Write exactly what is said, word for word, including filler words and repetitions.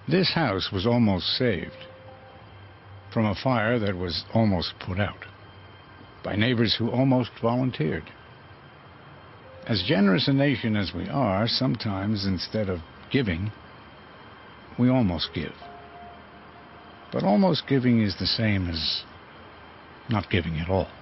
This house was almost saved from a fire that was almost put out by neighbors who almost volunteered. As generous a nation as we are, sometimes instead of giving, we almost give. But almost giving is the same as not giving at all.